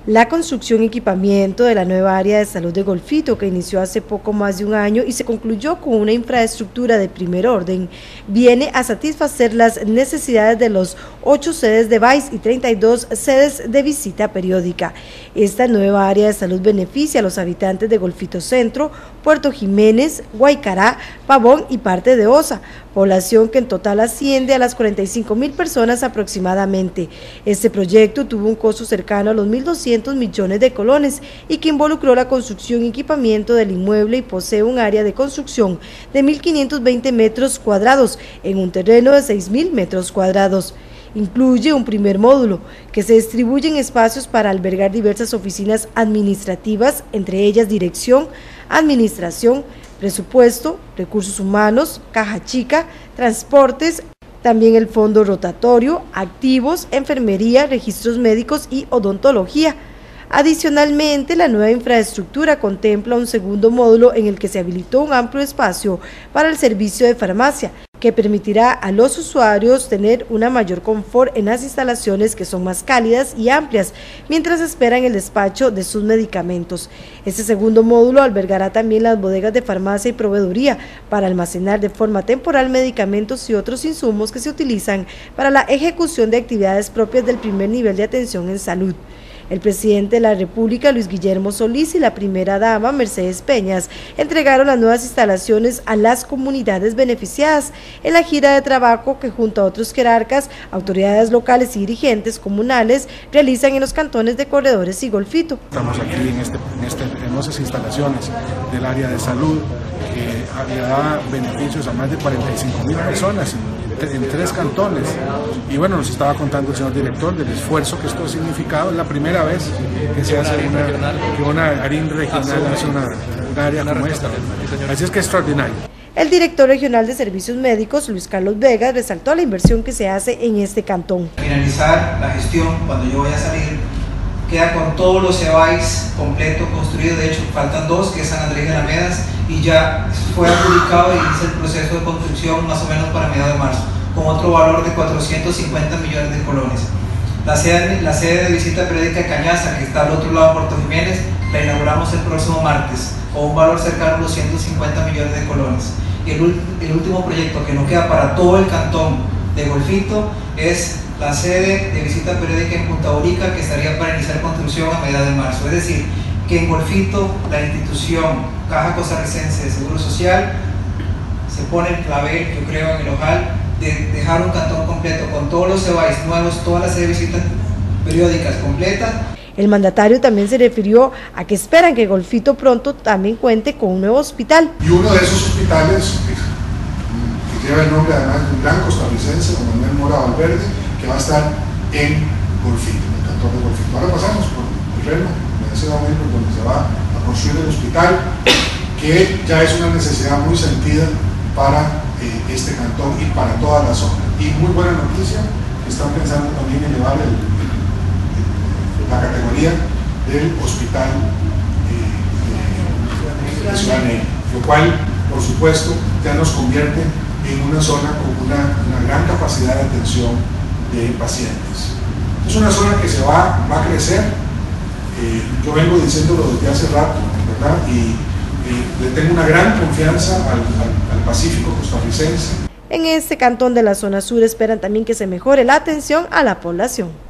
La construcción y equipamiento de la nueva área de salud de Golfito, que inició hace poco más de un año y se concluyó con una infraestructura de primer orden, viene a satisfacer las necesidades de los 8 sedes de VAIS y 32 sedes de visita periódica. Esta nueva área de salud beneficia a los habitantes de Golfito Centro, Puerto Jiménez, Guaycará, Pavón y parte de Osa, población que en total asciende a las 45.000 personas aproximadamente. Este proyecto tuvo un costo cercano a los 1.200 millones de colones y que involucró la construcción y equipamiento del inmueble y posee un área de construcción de 1.520 metros cuadrados en un terreno de 6.000 metros cuadrados. Incluye un primer módulo que se distribuye en espacios para albergar diversas oficinas administrativas, entre ellas dirección, administración, presupuesto, recursos humanos, caja chica, transportes, también el fondo rotatorio, activos, enfermería, registros médicos y odontología. Adicionalmente, la nueva infraestructura contempla un segundo módulo en el que se habilitó un amplio espacio para el servicio de farmacia, que permitirá a los usuarios tener una mayor confort en las instalaciones, que son más cálidas y amplias, mientras esperan el despacho de sus medicamentos. Este segundo módulo albergará también las bodegas de farmacia y proveeduría para almacenar de forma temporal medicamentos y otros insumos que se utilizan para la ejecución de actividades propias del primer nivel de atención en salud. El presidente de la República, Luis Guillermo Solís, y la primera dama, Mercedes Peñas, entregaron las nuevas instalaciones a las comunidades beneficiadas en la gira de trabajo que, junto a otros jerarcas, autoridades locales y dirigentes comunales, realizan en los cantones de Corredores y Golfito. Estamos aquí en hermosas instalaciones del área de salud, que le da beneficios a más de 45.000 personas en 3 cantones. Y bueno, nos estaba contando el señor director del esfuerzo que esto ha significado. Es la primera vez que se hace una área regional hace una área como esta. Así es que es extraordinario. El director regional de Servicios Médicos, Luis Carlos Vega, resaltó la inversión que se hace en este cantón. Finalizar la gestión, cuando yo voy a salir, queda con todos los EVAIS completo, construido. De hecho, faltan 2, que es San Andrés de Alamedas, y ya fue adjudicado y inicia el proceso de construcción más o menos para mediados de marzo, con otro valor de 450 millones de colones. La sede de visita periódica de Cañaza, que está al otro lado de Puerto Jiménez, la inauguramos el próximo martes, con un valor cercano a los 150 millones de colones. Y el último proyecto que nos queda para todo el cantón de Golfito es la sede de visita periódica en Punta Borica, que estaría para iniciar construcción a mediados de marzo. Es decir, que en Golfito la institución Caja Costarricense de Seguro Social se pone el clavel, yo creo, en el ojal de dejar un cantón completo con todos los EVAIS nuevos, todas las sedes de visitas periódicas completas. El mandatario también se refirió a que esperan que Golfito pronto también cuente con un nuevo hospital. Y uno de esos hospitales, que lleva el nombre además de un gran costarricense, don Manuel Mora Valverde, que va a estar en Golfito, en el cantón de Golfito. Ahora pasamos por el Reno, donde se va a construir el hospital, que ya es una necesidad muy sentida para este cantón y para toda la zona. Y muy buena noticia, están pensando también en elevar la categoría del hospital de Ciudad Negra, lo cual, por supuesto, ya nos convierte en una zona con una gran capacidad de atención de pacientes. Es una zona que se va a crecer. Yo vengo diciéndolo desde hace rato, ¿verdad? Y le tengo una gran confianza al Pacífico costarricense. En este cantón de la zona sur esperan también que se mejore la atención a la población.